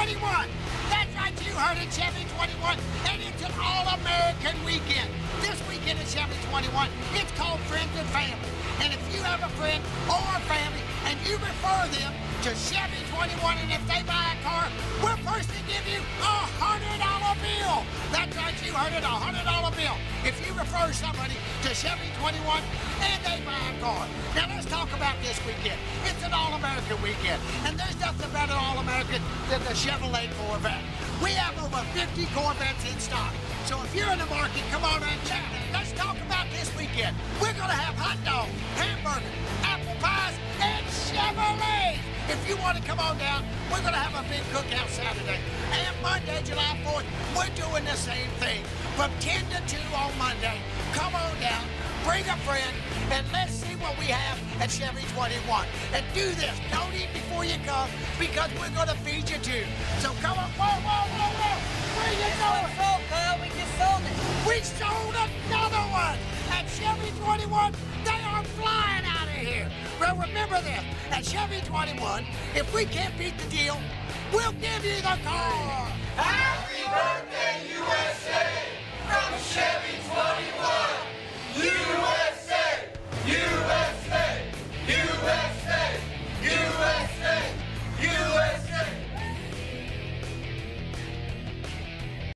21. That's right, you heard it, Chevy 21, and it's an all-American weekend. This weekend at Chevy 21, it's called Friends and Family. And if you have a friend or a family and you refer them to Chevy 21, and if they buy a car, we'll personally give you a $100 bill. That's right, you heard it, a $100 bill. If you refer somebody to Chevy 21 and they buy a car. Now let's talk about this weekend. It's an all-American weekend, and there's nothing better all-American than the Chevrolet Corvette. We have over 50 Corvettes in stock. So if you're in the market, come on and check it. Let's talk about this weekend. We're going to have hot dogs, hamburgers, apple pies, and Chevrolets. If you want to come on down, we're going to have a big cookout Saturday. And Monday, July 4th, we're doing the same thing. From 10 to 2 on Monday, come on down, bring a friend, and let's see what we have at Chevy 21. And do this. Don't eat before you come, because we're going to feed you too. So come on. Whoa, whoa, whoa, whoa. Where you going? Sold, Kyle. We just sold it. We sold another one. At Chevy 21, they are flying out of here. Well, remember this. At Chevy 21, if we can't beat the deal, we'll give you the car. Happy birthday, USA, from Chevy 21.